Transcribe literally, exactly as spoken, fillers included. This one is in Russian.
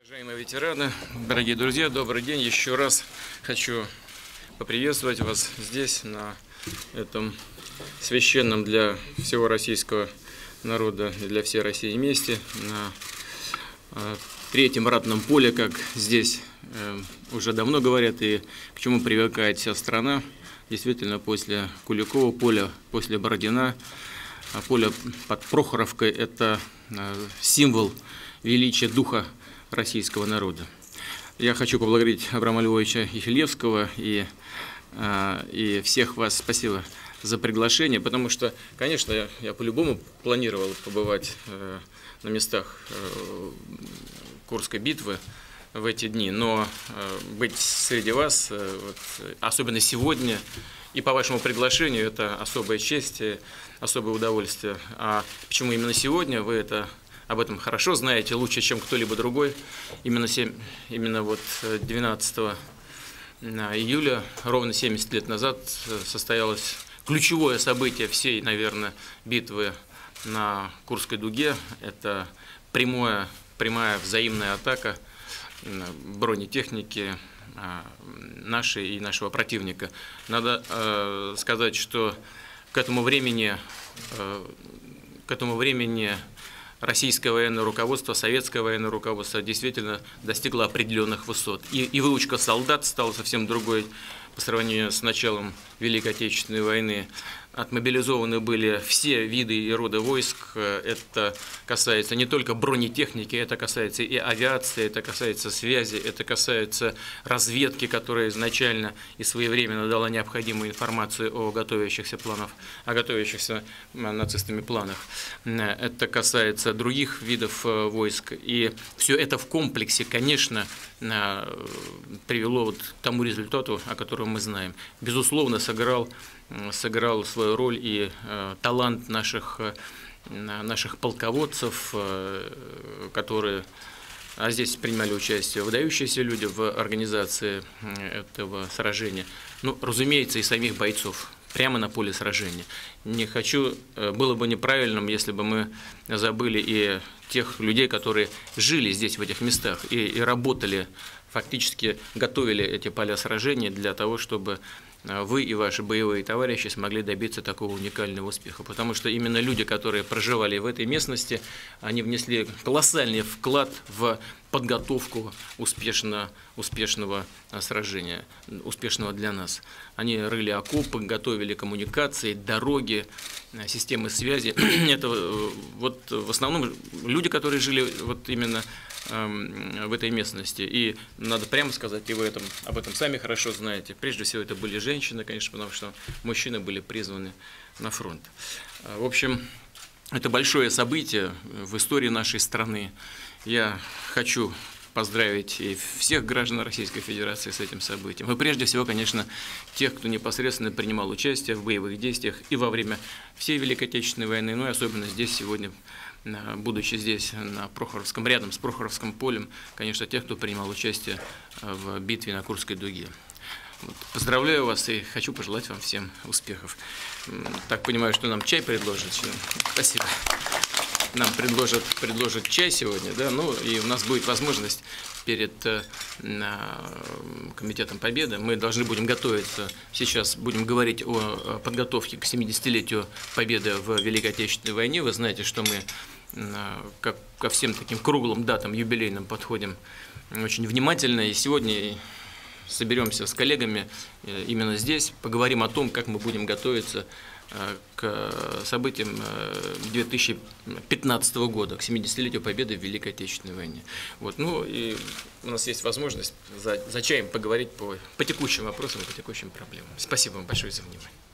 Уважаемые ветераны, дорогие друзья, добрый день. Еще раз хочу поприветствовать вас здесь, на этом священном для всего российского народа и для всей России месте, на третьем ратном поле, как здесь уже давно говорят и к чему привыкает вся страна. Действительно, после Куликова поля, после Бородина, поле под Прохоровкой – это символ величия духа российского народа. Я хочу поблагодарить Абрама Львовича Ефилевского и, и всех вас, спасибо за приглашение, потому что, конечно, я, я по-любому планировал побывать на местах Курской битвы в эти дни, но быть среди вас, вот, особенно сегодня, и по вашему приглашению, это особая честь, особое удовольствие. А почему именно сегодня, вы это об этом хорошо знаете, лучше, чем кто-либо другой. Именно, семь, именно вот двенадцатого июля, ровно семьдесят лет назад, состоялось ключевое событие всей, наверное, битвы на Курской дуге. Это прямое, прямая взаимная атака бронетехники нашей и нашего противника. Надо э, сказать, что к этому времени, э, к этому времени российское военное руководство, советское военное руководство действительно достигло определенных высот. И, и выучка солдат стала совсем другой по сравнению с началом Великой Отечественной войны. Отмобилизованы были все виды и роды войск. Это касается не только бронетехники, это касается и авиации, это касается связи, это касается разведки, которая изначально и своевременно дала необходимую информацию о готовящихся планах, о готовящихся нацистами планах. Это касается других видов войск. И все это в комплексе, конечно, привело вот к тому результату, о котором мы знаем. Безусловно, сыграл сыграл свою роль и э, талант наших, э, наших полководцев, э, которые а здесь принимали участие выдающиеся люди в организации этого сражения. Ну, разумеется, и самих бойцов прямо на поле сражения. Не хочу, было бы неправильным, если бы мы забыли и тех людей, которые жили здесь, в этих местах, и, и работали, фактически готовили эти поля сражения для того, чтобы вы и ваши боевые товарищи смогли добиться такого уникального успеха. Потому что именно люди, которые проживали в этой местности, они внесли колоссальный вклад в подготовку успешно, успешного сражения, успешного для нас. Они рыли окопы, готовили коммуникации, дороги, системы связи. Это вот в основном люди, которые жили вот именно в этой местности. И надо прямо сказать, и вы этом, об этом сами хорошо знаете, прежде всего это были женщины, конечно, потому что мужчины были призваны на фронт. В общем, это большое событие в истории нашей страны. Я хочу поздравить и всех граждан Российской Федерации с этим событием. И прежде всего, конечно, тех, кто непосредственно принимал участие в боевых действиях и во время всей Великой Отечественной войны, ну и особенно здесь сегодня, будучи здесь, на Прохоровском, рядом с Прохоровским полем, конечно, тех, кто принимал участие в битве на Курской дуге. Вот. Поздравляю вас и хочу пожелать вам всем успехов. Так понимаю, что нам чай предложат. Спасибо. Нам предложат, предложат чай сегодня, да, ну и у нас будет возможность перед э, Комитетом Победы, мы должны будем готовиться, сейчас будем говорить о подготовке к семидесятилетию Победы в Великой Отечественной войне. Вы знаете, что мы э, как, ко всем таким круглым датам юбилейным подходим очень внимательно, и сегодня соберемся с коллегами э, именно здесь, поговорим о том, как мы будем готовиться к событиям две тысячи пятнадцатого года, к семидесятилетию Победы в Великой Отечественной войне. Вот, ну и у нас есть возможность за, за чаем поговорить по, по текущим вопросам, по текущим проблемам. Спасибо вам большое за внимание.